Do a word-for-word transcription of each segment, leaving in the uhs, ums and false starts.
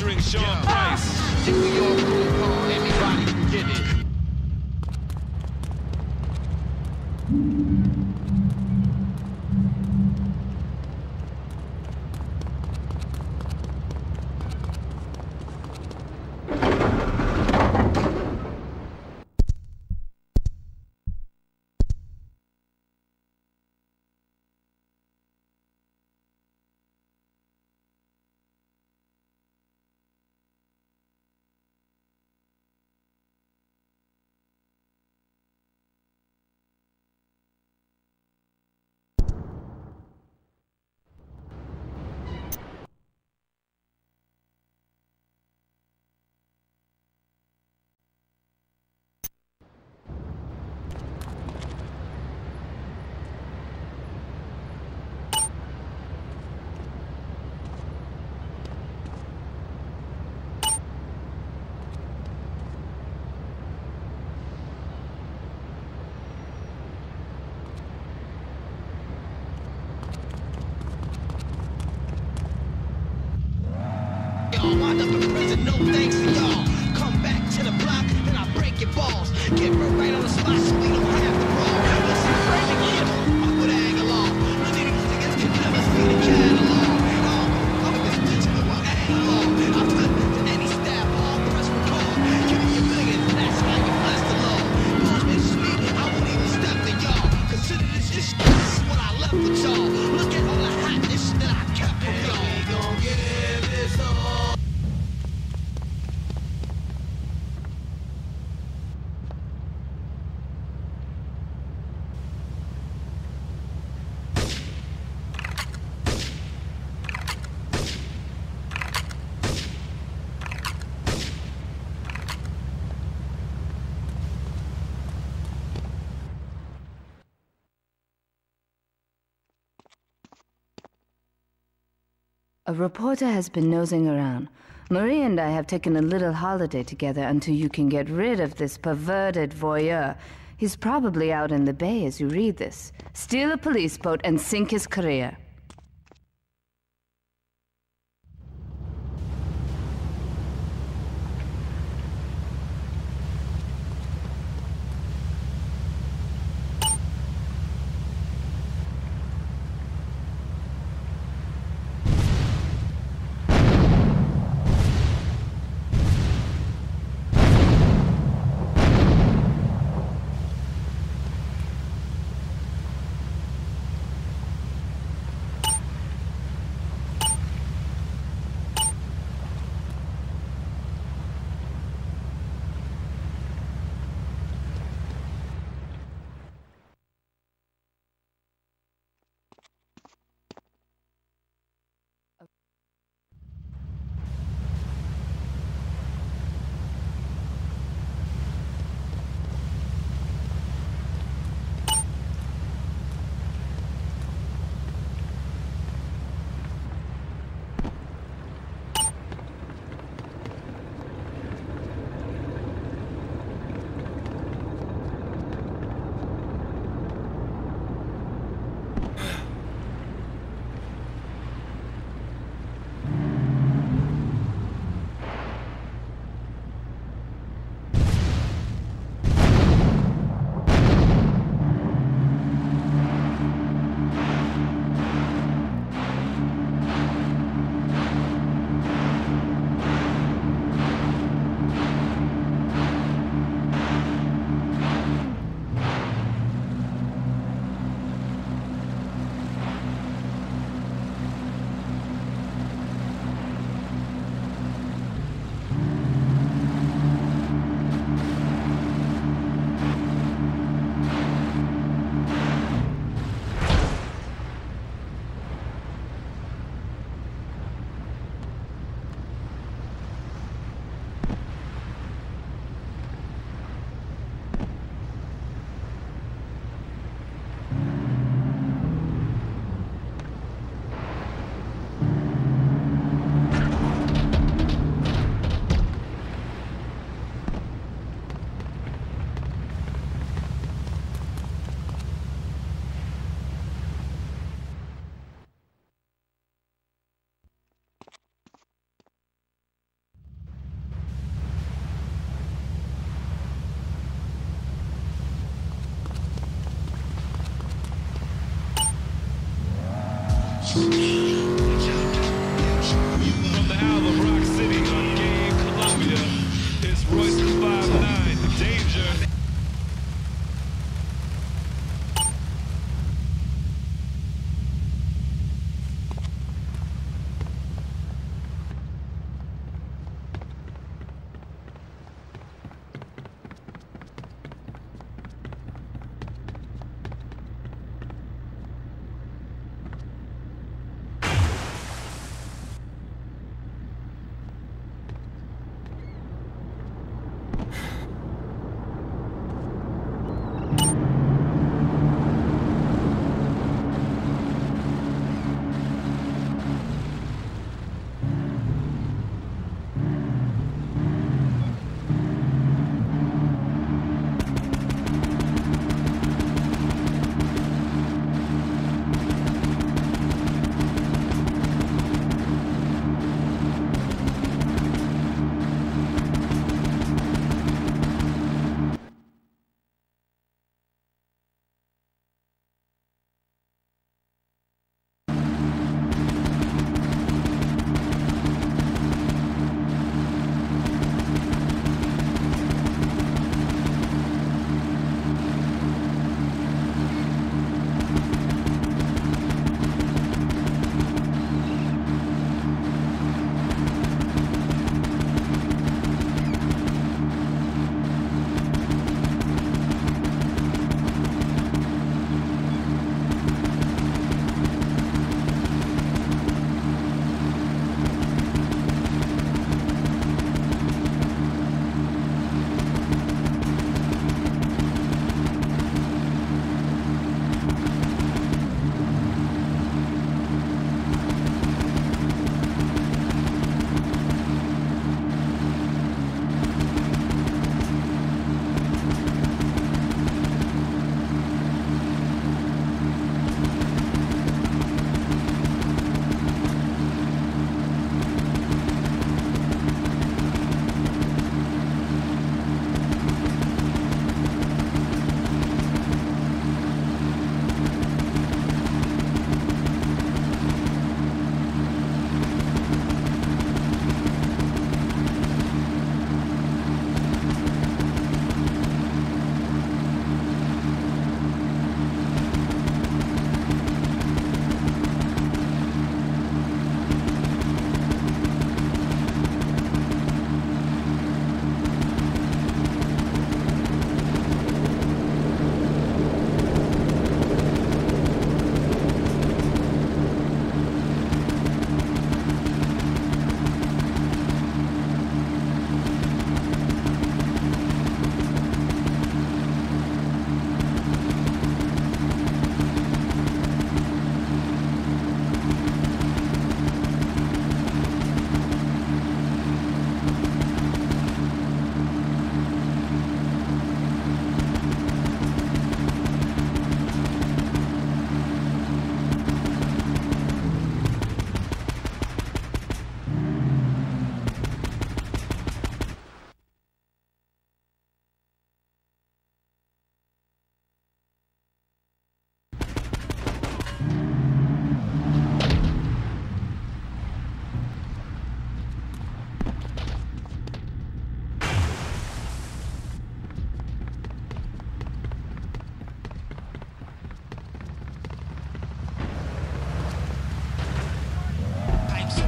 featuring Sean Yeah. Price. New York Cool Car, everybody can get it. Y'all wind up in prison, no thanks to y'all. Come back to the block, and I break your balls. Get right on the spot so we don't have to brawl. Listen, afraid to kill, I would hang along. None of these niggas can never see the catalog. Oh, I'm this bitch, I hang along. I flip to any staff, all press record. Give me a million, that's how you bless the law. Boom, it's sweet, I won't even step to y'all. Consider this shit, this is what I left with y'all. Look at all the hotness that I kept from y'all. We gon' give this all. A reporter has been nosing around. Marie and I have taken a little holiday together until you can get rid of this perverted voyeur. He's probably out in the bay as you read this. Steal a police boat and sink his career.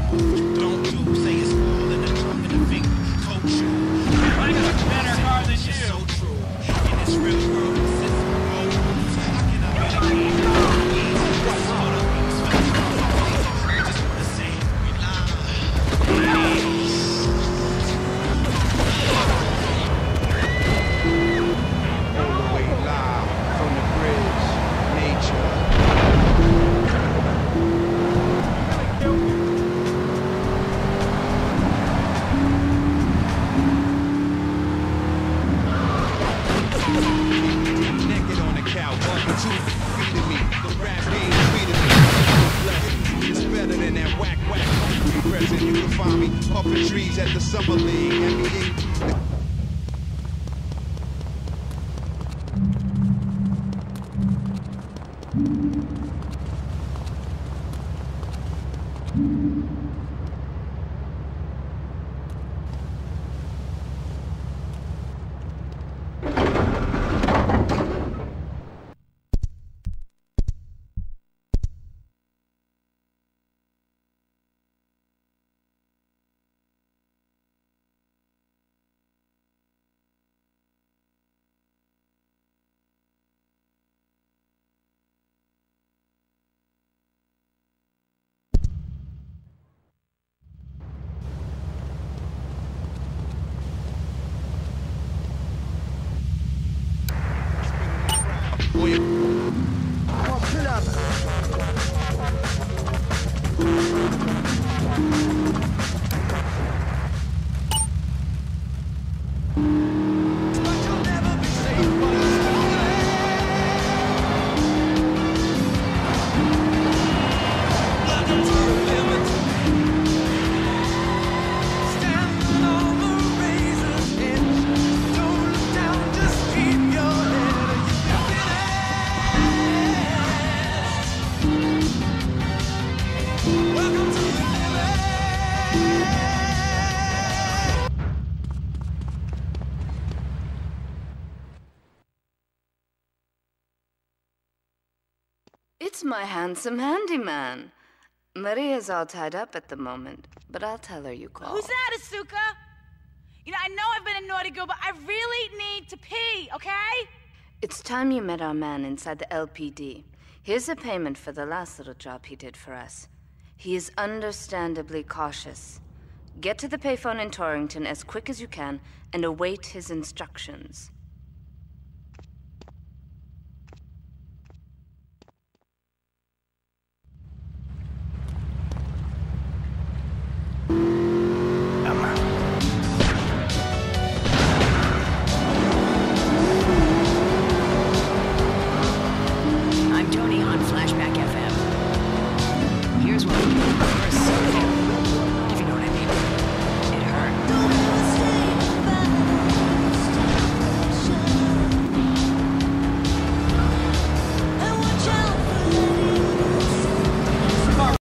Don't do, say it's cool in the tongue and the finger. Coach you. I got a better car than It's you. so true. In this real world, it sits with no rules. How can I better keep what's all the rules? I just wanna say, we live. All the way live from the bridge, nature. Naked on the couch, one, two, feeding me. The rap game feeding me. Blessed. It's better than that whack whack. Present, you can find me puffing trees at the summer league. N B A. Boy, pull up. It's my handsome handyman. Maria's all tied up at the moment, but I'll tell her you called. Who's that, Asuka? You know, I know I've been a naughty girl, but I really need to pee, okay? It's time you met our man inside the L P D. Here's a payment for the last little job he did for us. He is understandably cautious. Get to the payphone in Torrington as quick as you can and await his instructions. I'm Tony on Flashback F M. Here's what we do.